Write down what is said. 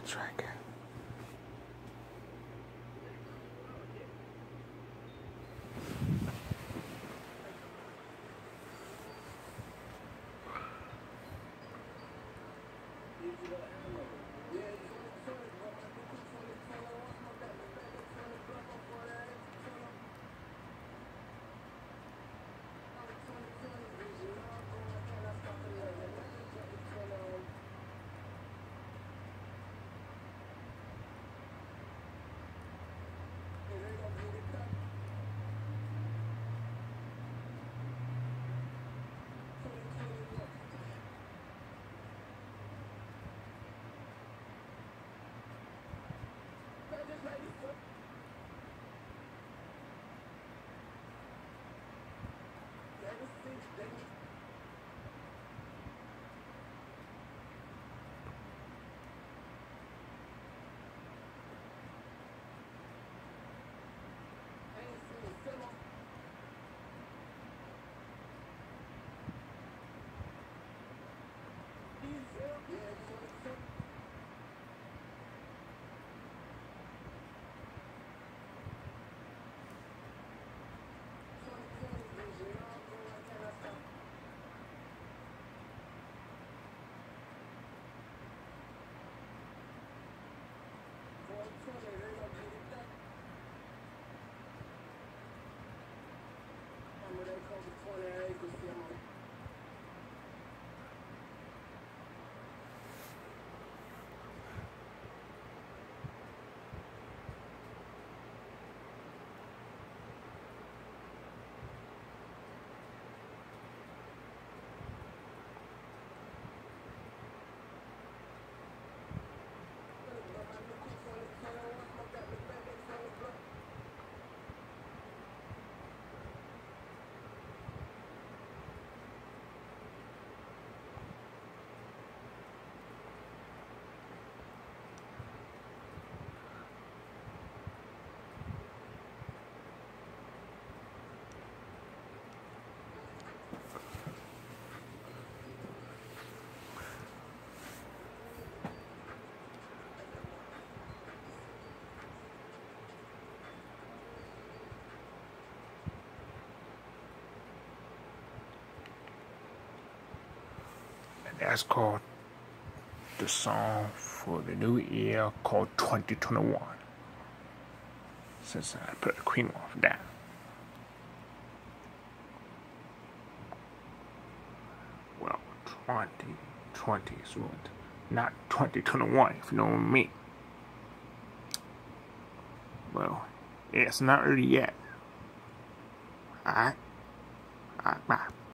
track. That's called the song for the new year called 2021. Since I put the Queen off down. Well, 2020 is what, not 2021, if you know what I mean. Well, it's not ready yet. Alright? Alright, bye.